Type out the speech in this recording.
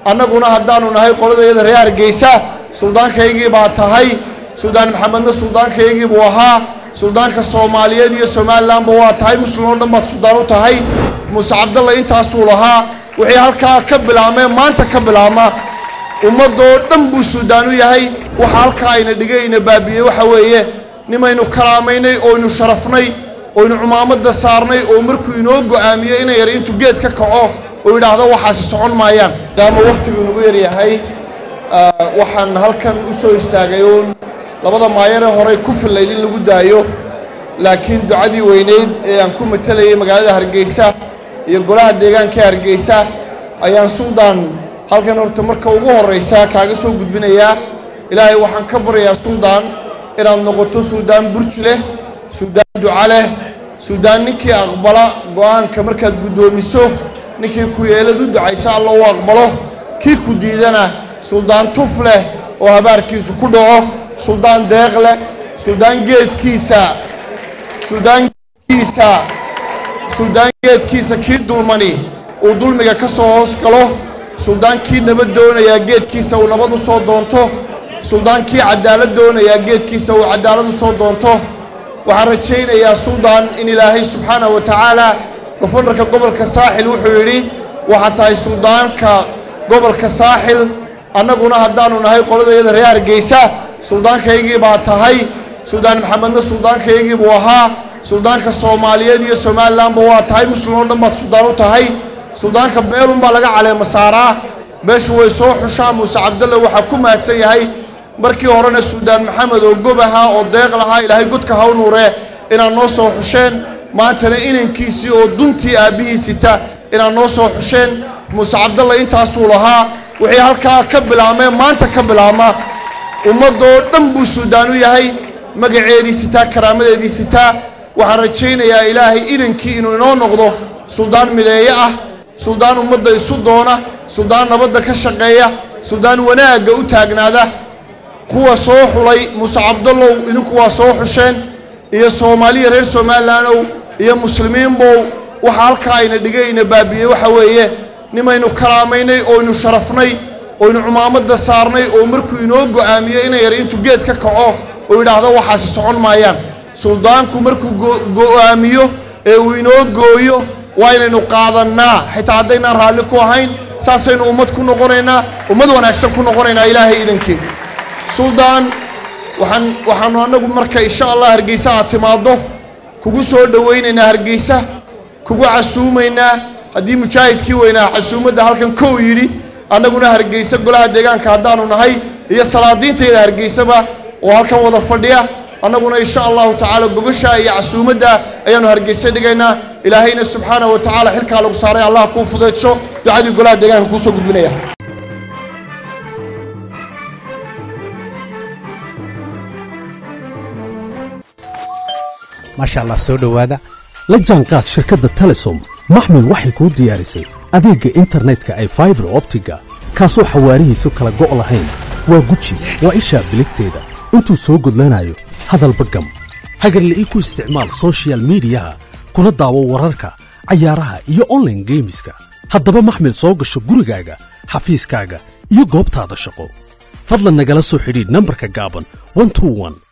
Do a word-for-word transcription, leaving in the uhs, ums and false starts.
annaguna haddaanu nahay qoladayada reer Hargeysa suldaankaygii baa tahay suldaan maxamedna suldaankaygii buu ahaa suldaanka Soomaaliyeed iyo Somaliland waa tahay muslim oo dhan baad suldaan u tahay Muuse Cabdalla intaas uu lahaa wixii halkaa ka bilaamay maanta ka bilaama ummadoo dhan buu suldaan u yahay waxa halkaa ayna dhigayna baabiyay waxa weeye nimaynu karaamaynay oo inu sharafnay oo inu cumaamada saarnay oo markuu inoo go'aamiyay inay yar intu geed ka kaco oo yiraahdo waxaas socon maayaan daama waqtigu nagu yar yahay waxaan halkan u soo istaagay oo labada maayare hore ku filayd in lagu daayo laakiin ducadii weyneed ee aan ku matalayay magaalada Hargeysa iyo golaha deegaanka Hargeysa ayaan suldaan halkan horta marka ugu horeysa kaaga soo gudbinayaa ilaahay waxaan ka baryaa suldaan inaad noqoto suldaan burji leh suldaan duca leh suldaan ninkii aqbala go'aanka markaad gudoomiso ninkii ku yeelad u ducaysa Allah uu aqbalo kii ku diidana suldaan tuf leh oo habaarkiisu ku dhaco suldaan deeq leh suldaan geedkiisa suldaan geedkiisa suldaan geedkiisa kii dulmani uu dulmiga ka soo hoos galo suldaan kii nabad doonaya geedkiisa uu nabad u soo doonto suldaan kii cadaalad doonaya geedkiisa uu cadaalad u soo doonto waxaan rajaynayaa suldaan in Ilaahay subhanahu wa ta'ala gobolka gobolka saaxil wuxuu yiri waxa tahay suldaanka gobolka saaxil annaguna haddaanu nahay qoladayada reer Hargeysa suldaankaygii baa tahay suldaan maxamedna suldaankaygii buu ahaa suldaanka Soomaaliyeed iyo Somaliland waa tahay muslim oo dhan baad suldaan u tahay suldaanka beelun baa laga caleema saaraa beeshu way soo xushaa Muuse Cabdalla waxa ku maadsan yahay markii horena suldaan maxamed oo gobaha oo deeq lahaa Ilaahay godka ha u nuure inaan noo soo xusheen maantana inankiisii oo duntii aabihiisita inaan noo soo xusheen Muuse Cabdalla intaas uu lahaa wixii halkaa ka bilaamay maanta ka bilaama ummadoo dhan buu suldaan u yahay magaceediisita karaamadeediisita waxaan rajaynayaa Ilaahay inankii inuu inoo noqdo suldaan mideeye ah suldaan ummadda isu doona suldaan nabadda ka shaqeeya suldaan wanaaga u taagnaada kuwa soo xulay Muuse Cabdalla idinku waa soo xusheen iyo Soomaaliya reer Somaliland iyo muslimiin bow waxa halkaa ayna dhigayna baabiyay waxa weeye nimaynu karaamaynay oo inu sharafnay oo inu cumaamada saarnay oo markuu inoo go'aamiyay inay yar intu geed ka kaco oo yiraahdo waxaas socon maayaan suldaanku markuu go'aamiyo ee uu inoo gooyo waa inaynu qaadanaa xitaa hadayna raali ku ahayn saasaynu ummad ku noqonaynaa ummad wanaagsan ku noqonaynaa Ilaahay idinkii suldaan waxaan waxaan anagu marka insha Allah Hargeysa aad timaado kugu soo dhaweynaynaa Hargeysa kugu casuumaynaa haddii mujaahidkii weynaa casuumada halkan koo yiri annaguna Hargeysa golaha deegaanka haddaanu nahay iyo salaadiinteeda Hargeysaba oo halkan wada fadhiya annaguna insha Allah ta'ala gogasha iyo casuumada ayaanu Hargeysa dhigaynaa Ilaahayna subhanahu wa ta'ala xilka lagu saaray Allah ku fudeedsho ducadii golaha deegaanka ku soo gudbinaya ما شاء الله سو دhowaada la jaanqaad shirkadda Telesom maxmil waxay ku diyaarisay adeega internetka ay fiber optiga kaasoo xawaarihiisu kala go' lahayn waa guji waa isha biligteeda intuu soo gudlanayo hadalba gam hagarlii ku isticmaal social media kuna daawo wararka ciyaaraha iyo online gameska haddaba maxmil soo gasho gurigaaga xafiiskaaga iyo goobtaada shaqo fadlan nagala soo xidhiidh nambarka gaaban one two one